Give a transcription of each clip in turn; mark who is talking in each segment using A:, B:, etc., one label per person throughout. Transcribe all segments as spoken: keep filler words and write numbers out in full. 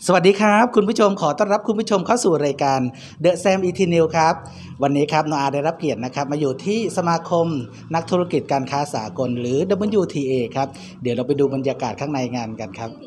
A: สวัสดีครับคุณผู้ชมขอต้อนรับคุณผู้ชมเข้าสู่รายการ The Sam อี ที News ครับวันนี้ครับโนอาได้รับเกียรตินะครับมาอยู่ที่สมาคมนักธุรกิจการค้าสากลหรือ ดับเบิลยู ที เอ ครับเดี๋ยวเราไปดูบรรยากาศข้างในงานกันครับ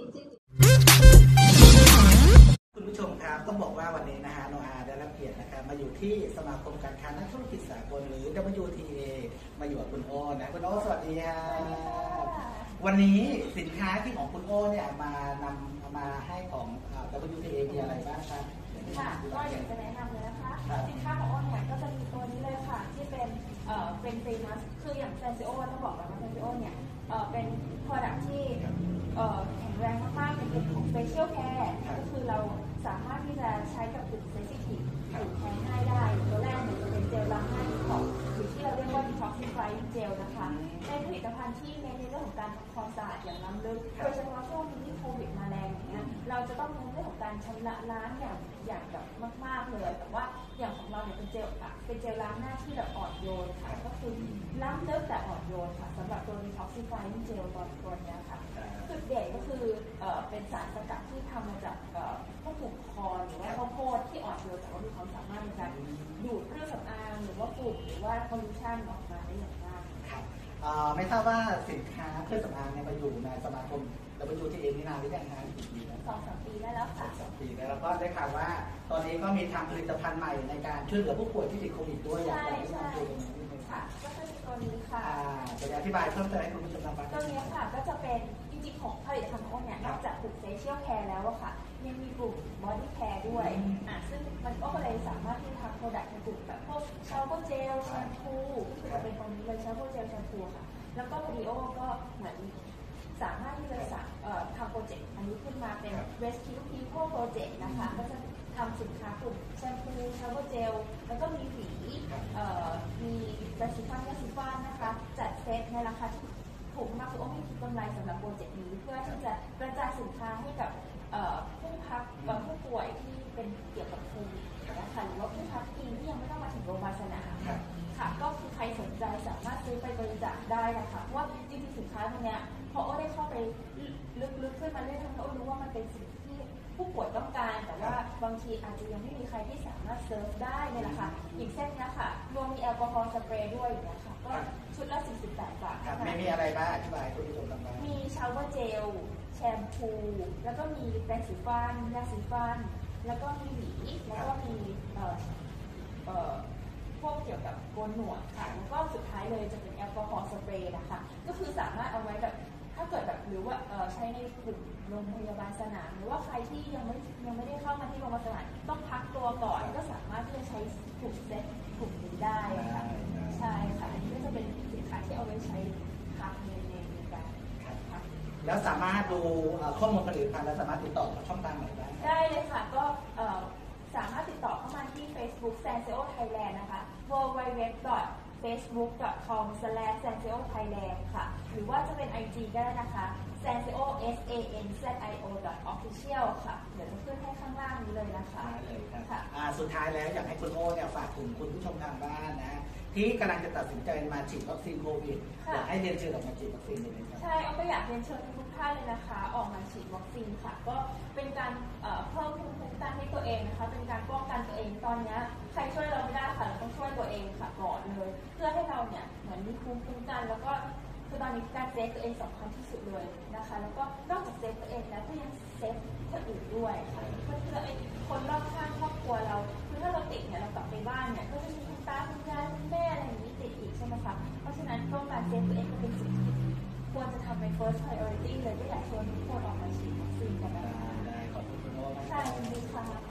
A: คุณผู้ชมครับต้องบอกว่าวันนี้นะฮะโนอาได้รับเกียรตินะครับมาอยู่ที่สมาคมการค้านักธุรกิจสากลหรือ ดับเบิลยู ที เอ มาอยู่กับคุณโอนะคุณโอสวัสดีครับวันนี้สินค้าที่ของคุณโอเนี่ยมานำมาให้ของ ดับเบิลยู ที เอ มีอะไรบ้างครับ
B: ค่ะก็อยากจะแนะนำเลยนะคะสินค้าของโอนเนี่ยก็จะมีตัวนี้เลยค่ะที่เป็นเอ่อเป็นเฟมัสคืออย่างแซนซิโอต้องบอกก่อนว่าแซนซิโอเนี่ยเอ่อเป็น product ที่เอ่อแข็งแรงมากๆเป็นกลุ่มของ facial care ก็คือเราสามารถที่จะใช้กับกลุ่ม sensitive กลุ่มแพ้ง่ายได้ตัวแรกเนี่ยจะเป็นเจลล้างหน้าของหรือที่เราเรียกว่า detoxifying gel นะคะเป็นผลิตภัณฑ์ที่เน้นในเรื่องของการทำความสะอาดอย่างล้ำลึกโดยเฉพาะช่วงนี้ที่โควิดมาแรงอย่างเงี้ยเราจะต้องเน้นเรื่องของการชำระล้างอย่างอย่างแบบมากๆเลยแต่ว่าอย่างของเราเนี่ยเป็นเจลอะเป็นเจลล้างหน้าที่แบบอ่อนโยนค่ะก็คือล้ำลึกแต่อ่อนโยนค่ะสำหรับตัว detoxifying gel ตอนตัวนี้ค่ะจุดเด่นก็คือเอ่อเป็นสารสกัดที่ทำมาจากเอ่อพวกกลุ่มคอนหรือว่าข้าวโพดที่อ่อนโยนแต่ว่ามีความสามารถในการดูดเครื่องสำอางหรือว่าฝุ่นหรือว่าพอลูชันออกมาได้อย่างมาก
A: ครับไม่ทราบว่าสินค้าเครื่องสำอางเนี่ยมาอยู่ในสมาคม ดับเบิลยู ที เอ นี่นานหรือยังคะกี่ปีแล้ว
B: สองสามปีได้แล้วค่ะ
A: สองปีแล้วแล้วก็ได้ข่าวว่าตอนนี้ก็มีทำผลิตภัณฑ์ใหม่ในการช่วยเหลือผู้ป่วยที่ติดโควิดด้วยอยากจะแนะนำตัวตรงนี้นิดนึง
B: ค่ะก็จะมีตัวนี้ค่ะ
A: จะอธิบายเพิ่มเติมให้คุณผู้ชมฟัง
B: ตัวนี้ค่ะก็จะเป็นจริงๆของผลิตภัณฑ์ของเนี่ยนอกจากกลุ่มเฟเชียลแคร์แล้วอะค่ะยังมีกลุ่มบอดี้แคร์ด้วยอ่ะซึ่งมันก็เลยสามารถที่ทำโปรดักต์ในกลุ่มแบบพวกชาวเวอร์เจลแชมพูคือจะเป็นตรงนี้เลยชาวเวอร์เจลแชมพูค่ะแล้วก็วิดีโอก็เหมือนสามารถที่จะทำโปรเจกต์อันนี้ขึ้นมาเป็น Rescue People Project นะคะก็จะทำสินค้ากลุ่มแชมพูชาวเวอร์เจลแล้วก็มีหวีมีแบรซิฟันแบรซิฟันนะคะจัดเซตในราคาที่ถูกมากคือโอ้ไม่คิดกำไรสำหรับโปรเจกต์นี้เพื่อที่จะกระจายสินค้าให้กับผู้พักผู้ป่วยที่เป็นเกี่ยวกับโควิดนะคะหรือว่าผู้พักจริงที่ยังไม่ต้องมาถึงโรงพยาบาลสนามค่ะก็คือใครสนใจสามารถซื้อไปบริจาคได้นะคะเพราะว่าจริงๆสินค้าตัวเนี้ยพอโอ้ได้เข้าไปลึกๆขึ้นมาเรื่อยๆโอ้รู้ว่ามันเป็นสิ่งที่ผู้ป่วยต้องการแต่ว่าบางทีอาจจะยังไม่มีใครที่สามารถเซิร์ฟได้เลยนะคะอีกเส้นนี้ค่ะรวมมีแอลกอฮอล์สเปรย์ด้วยนะคะก็ชุดละสี่สิบแปดบาท
A: ไม่มีอะไรบ้างอธิบายคุณผู้ชมฟัง
B: มีชาวเวอร์เจลแชมพูแล้วก็มีแปรงสีฟันยาสีฟันแล้วก็มีหวีแล้วก็มีเอ่อเอ่อพวกเกี่ยวกับโกนหนวดค่ะแล้วก็สุดท้ายเลยจะเป็นแอลกอฮอล์สเปรย์นะคะก็คือสามารถเอาไว้แบบถ้าเกิดแบบหรือว่าใช้ในกลุ่มโรงพยาบาลสนามหรือว่าใครที่ยังไม่ยังไม่ได้เข้ามาที่โรงพยาบาลสนามต้องพักตัวก่อนก็สามารถที่จะใช้กลุ่มเซ็ตกลุ่มนี้ได้ค่ะใช่ค่ะอันนี้ก็จะเป็นสินค้าที่เอาไว้ใช้พักในในการพัก
A: แล้วสามารถดูข้อมูลผลิตภัณฑ์และสามารถติดต่อช่องทางไหนได้
B: ได้เลยค่ะก็สามารถติดต่อเข้ามาที่ Facebook Sanseo Thailand นะคะ ดับเบิลยู ดับเบิลยู ดับเบิลยู ดอท เฟซบุ๊ก ดอท คอม สแลช แซนเซโอ ไทยแลนด์ ค่ะหรือว่าจะเป็น ไอ จี ก็ได้นะคะ sanseo เอส เอ เอ็น ซี โอ ดอท ออฟฟิเชียล ค่ะเดี๋ยวจะขึ้นให้ข้างล่างนี้เลยนะคะ
A: ค่ะสุดท้ายแล้วอยากให้คุณโอเนี่ยฝากถึงคุณผู้ชมทางบ้านนะที่กำลังจะตัดสินใจมาฉีดวัคซีนโควิดอยากให้เรียนเชิญออกมาฉีดวัคซีนเลยนะครับ
B: ใช่เอาก็อยากเรียนเชิญทุกท่านเลยนะคะออกมาฉีดวัคซีนค่ะก็เป็นการเพิ่มภูมิคุ้มกันให้ตัวเองนะคะเป็นการป้องกันตัวเองตอนนี้ใครช่วยเราไม่ได้ค่ะเราต้องช่วยตัวเองค่ะก่อนเลยเพื่อให้เราเนี่ยเหมือนมีภูมิคุ้มกันแล้วก็คือตอนนี้การเซฟตัวเองสำคัญที่สุดเลยนะคะแล้วก็นอกจากเซฟตัวเองแล้วก็ยังเซฟคนอื่นด้วยค่ะเพื่อที่เราไอ้คนรอบข้างครอบครัวเราคือถ้าเราติดเนี่ยเรากลับไปบ้านเนี่ยก็จะมีคุณตาคุณยายคุณแม่อะไรอย่างนี้ติดอีกใช่ไหมคะเพราะฉะนั้นก็การเซฟตัวเองก็เป็นสิ่งที่ควรจะทำเป็น first priority เลยก็อยากชวนทุกคนออกมาฉีดวัคซีนกันนะคะ
A: ได้ขอบคุณคุณโอ้มาก
B: ใช่ดีค่ะ